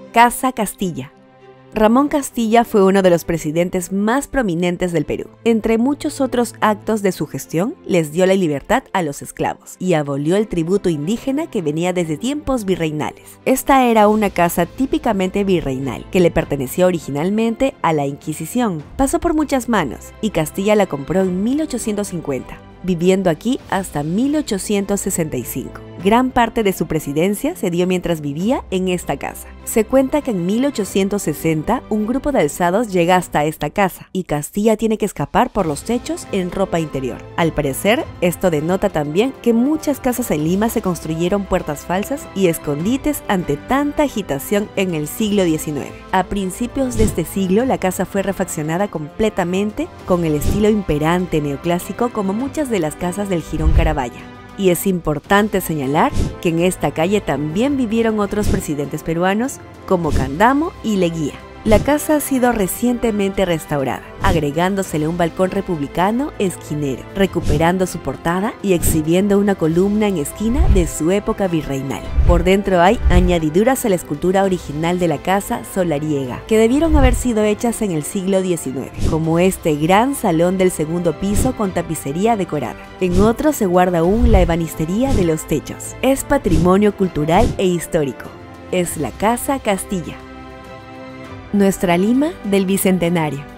Casa Castilla. Ramón Castilla fue uno de los presidentes más prominentes del Perú. Entre muchos otros actos de su gestión, les dio la libertad a los esclavos y abolió el tributo indígena que venía desde tiempos virreinales. Esta era una casa típicamente virreinal, que le pertenecía originalmente a la Inquisición. Pasó por muchas manos y Castilla la compró en 1850. Viviendo aquí hasta 1865. Gran parte de su presidencia se dio mientras vivía en esta casa. Se cuenta que en 1860 un grupo de alzados llega hasta esta casa y Castilla tiene que escapar por los techos en ropa interior. Al parecer, esto denota también que muchas casas en Lima se construyeron puertas falsas y escondites ante tanta agitación en el siglo XIX. A principios de este siglo, la casa fue refaccionada completamente con el estilo imperante neoclásico como muchas de las casas del Jirón Carabaya. Y es importante señalar que en esta calle también vivieron otros presidentes peruanos como Candamo y Leguía. La casa ha sido recientemente restaurada, agregándosele un balcón republicano esquinero, recuperando su portada y exhibiendo una columna en esquina de su época virreinal. Por dentro hay añadiduras a la escultura original de la casa solariega, que debieron haber sido hechas en el siglo XIX, como este gran salón del segundo piso con tapicería decorada. En otro se guarda aún la ebanistería de los techos. Es patrimonio cultural e histórico. Es la Casa Castilla. Nuestra Lima del Bicentenario.